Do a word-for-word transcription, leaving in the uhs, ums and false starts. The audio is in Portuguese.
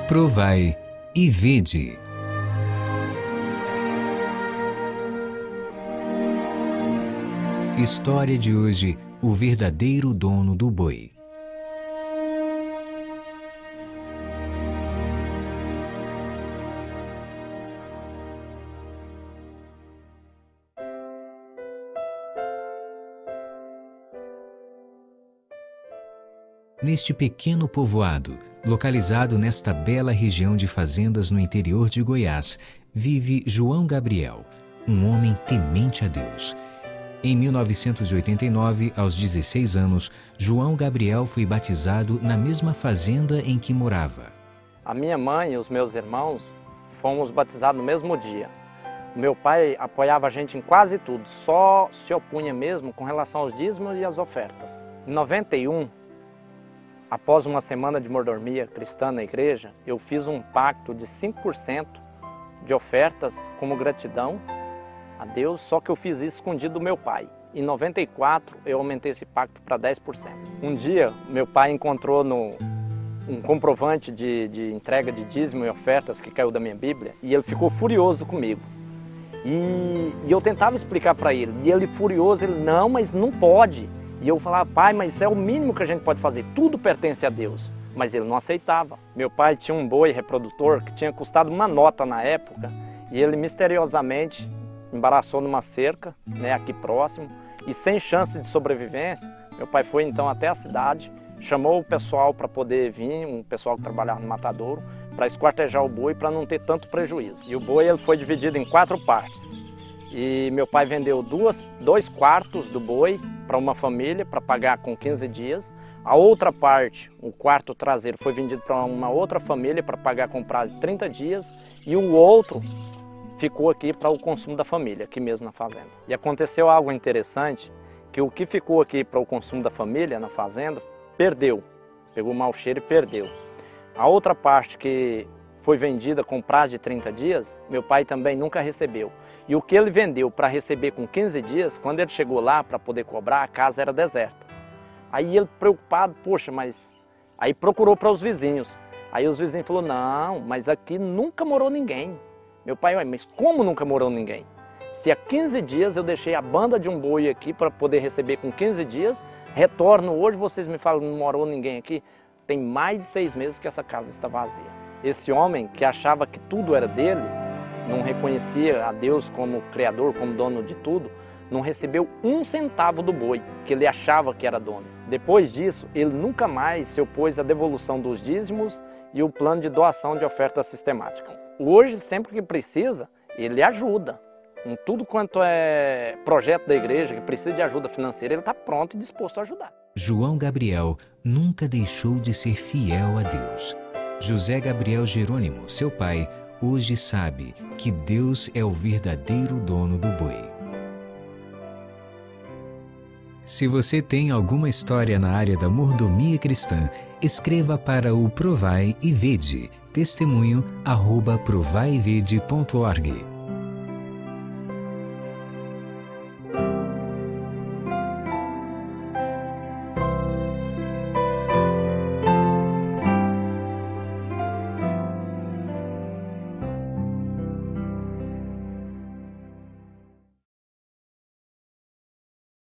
Provai e vede. História de hoje: o verdadeiro dono do boi. Neste pequeno povoado, localizado nesta bela região de fazendas no interior de Goiás, vive João Gabriel, um homem temente a Deus. Em mil novecentos e oitenta e nove, aos dezesseis anos, João Gabriel foi batizado na mesma fazenda em que morava. A minha mãe e os meus irmãos fomos batizados no mesmo dia. O meu pai apoiava a gente em quase tudo, só se opunha mesmo com relação aos dízimos e às ofertas. Em noventa e um, após uma semana de mordomia cristã na igreja, eu fiz um pacto de cinco por cento de ofertas como gratidão a Deus, só que eu fiz isso escondido do meu pai. Em noventa e quatro, eu aumentei esse pacto para dez por cento. Um dia, meu pai encontrou no, um comprovante de, de entrega de dízimo e ofertas que caiu da minha Bíblia, e ele ficou furioso comigo. E, e eu tentava explicar para ele, e ele furioso, ele, não, mas não pode. E eu falava, pai, mas é o mínimo que a gente pode fazer, tudo pertence a Deus. Mas ele não aceitava. Meu pai tinha um boi reprodutor que tinha custado uma nota na época, e ele misteriosamente embaraçou numa cerca, né, aqui próximo, e sem chance de sobrevivência, meu pai foi então até a cidade, chamou o pessoal para poder vir, um pessoal que trabalhava no matadouro, para esquartejar o boi para não ter tanto prejuízo. E o boi ele foi dividido em quatro partes. E meu pai vendeu duas, dois quartos do boi para uma família para pagar com quinze dias. A outra parte, o quarto traseiro, foi vendido para uma outra família para pagar com prazo de trinta dias. E o outro ficou aqui para o consumo da família, aqui mesmo na fazenda. E aconteceu algo interessante, que o que ficou aqui para o consumo da família na fazenda, perdeu. Pegou mau cheiro e perdeu. A outra parte que foi vendida com prazo de trinta dias, meu pai também nunca recebeu. E o que ele vendeu para receber com quinze dias, quando ele chegou lá para poder cobrar, a casa era deserta. Aí ele preocupado, poxa, mas... Aí procurou para os vizinhos. Aí os vizinhos falaram, não, mas aqui nunca morou ninguém. Meu pai, mas como nunca morou ninguém? Se há quinze dias eu deixei a banda de um boi aqui para poder receber com quinze dias, retorno hoje, vocês me falam que não morou ninguém aqui. Tem mais de seis meses que essa casa está vazia. Esse homem que achava que tudo era dele, não reconhecia a Deus como Criador, como dono de tudo, não recebeu um centavo do boi, que ele achava que era dono. Depois disso, ele nunca mais se opôs à devolução dos dízimos e o plano de doação de ofertas sistemáticas. Hoje, sempre que precisa, ele ajuda. Em tudo quanto é projeto da igreja que precisa de ajuda financeira, ele está pronto e disposto a ajudar. João Gabriel nunca deixou de ser fiel a Deus. José Gabriel Jerônimo, seu pai, hoje sabe que Deus é o verdadeiro dono do boi. Se você tem alguma história na área da mordomia cristã, escreva para o Provai e Vede, testemunho arroba provaivede ponto org.